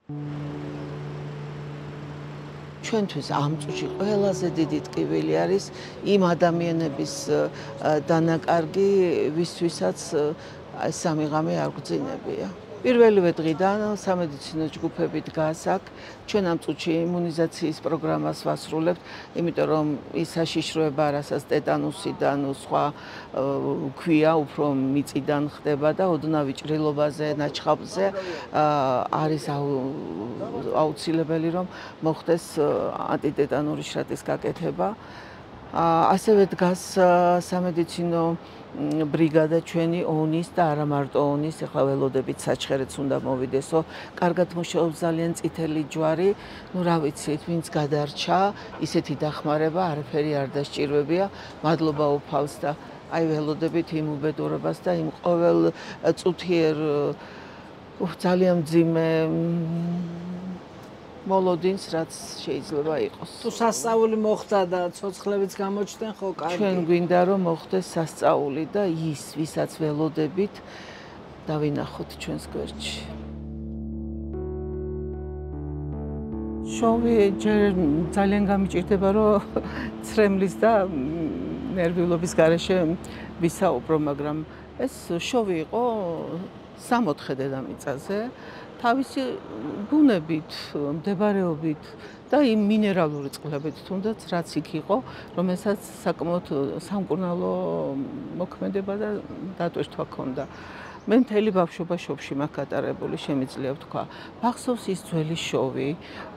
ჩვენთვის ამ წუთში ყველაზე დიდი ტკივილი არის იმ ადამიანების დანაკარგი, ვისთვისაც სამი ღამე არ გძინებია. პირველივე დღიდან სამედიცინო ჯგუფები დგას აქ. ჩვენ ამ წუთში იმუნიზაციის პროგრამას ვასრულებთ, იმიტომ რომ ის საშიშროება, რასაც ტეტანუსიდან სხვა ქვია, უფრო მიწიდან ხდება და ოდნავი ჭრილობაზე, ნაჩხაბზე არის აუცილებელი, რომ მოხდეს ანტიტეტანური შრატის გაკეთება. ასევე დგას სამედიცინო ბრიგადა ჩვენი ონის და არა მარტო ონის, ახლა ველოდებით საჩხერეც უნდა მოვიდესო. კარგად მუშაობს ძალიან წითელი ჯვარი, ну რა ვიცით, ვინც გადარჩა, ისეთი დახმარება, არაფერი არ დასჭირვებია. მადლობა უფალს და აი ველოდებით იმ უბედურებას და იმ ყოველ წუთიერ ძალიან მძიმე მოლოდინს, რაც შეიძლება იყოს. თუ სასწაული მოხდა და ცოცხლებიც გამოჩნდნენ, ხო, კარგი. ჩვენ გვინდა რომ მოხდეს სასწაული და ის, ვისაც ველოდებით, დავინახოთ ჩვენს გვერდში. შოვი ძალიან გამიჭირდება, რომ ცრემლის და ნერვიულობის გარეშე ვისაუბრო, მაგრამ ეს შოვი იყო 64 დედამიწაზე. თავისი ბუნებით, მდებარეობით და იმ მინერალური წყლებით, თუნდაც რაც იქ იყო, რომელსაც საკმაოდ სამკურნალო მოქმედება და დატვირთვა ჰქონდა. მე მთელი ბავშვობა შოვში მაქვს გატარებული, შემიძლია ვთქვა. მახსოვს ის ძველი შოვი,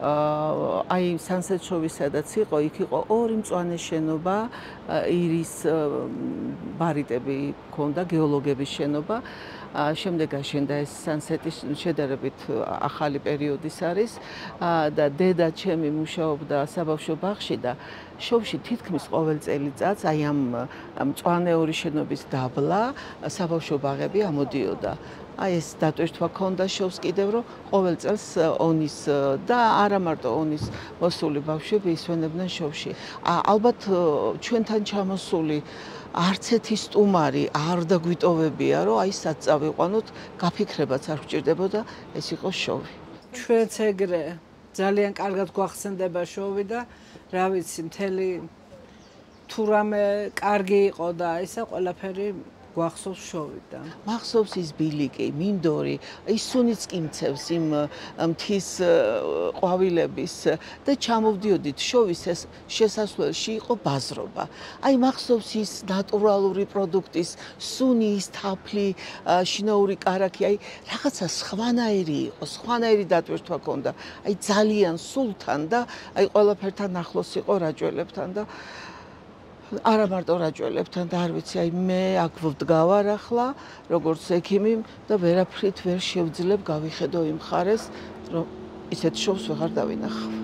აი სანსეთ შოვის სადაც იყო, იქ იყო ორი მწვანე შენობა, ირის ბარიტები ჰქონდა, გეოლოგების შენობა. შემდეგ აშენდა ეს სანსეტის შედარებით ახალი პერიოდის არის და დედა ჩემი მუშაობდა საბავშვო ბაღში და შოვში თითქმის ყოველ წელიწადს აი ამ მწვანე ორი შენობის დაბლა საბავშვო ბაღები ამოდიოდა. აი ეს დატვირთვა ჰქონდა შოვს კიდევ, რომ ყოველ წელს ონის და არა მარტო ონის მოსული ბავშვები ისვენებდნენ შოვში. ალბათ ჩვენთან ჩამოსული არც ერთი სტუმარი არ დაგვიტოვებია, რომ აი სად წავიყვანოთ, გაფიქრებაც არ გვჭირდებოდა, ეს იყო შოვი. ჩვენც ეგრე ძალიან კარგად გვახსენდება შოვი და რა ვიცი, მთელი თუ რამე კარგი იყო და ისა ყველაფერი გვახსოვს შოვიდან. მახსოვს ის ბილიკი, მინდორი, ის სუნიც კი მცევს იმ მთის ყვავილების და ჩამოვდიოდით შოვის ეს შესასვლელში იყო ბაზრობა. აი მახსოვს ის ნატურალური პროდუქტის სუნი, ის თაფლი, შინაური კარაქი, აი რაღაცა სხვანაირი იყო, სხვანაირი დატვირთვა ჰქონდა. აი ძალიან სულთან და აი ყველაფერთან ახლოს იყო რაჭველებთან და არა მარტო რაჭველებთან და არ ვიცი, აი მე აქ ვდგავარ ახლა, როგორც ექიმი და ვერაფრით ვერ შევძლებ გავიხედო იმ მხარეს, რომ ისეთ შოვს ვეღარ დავინახავ.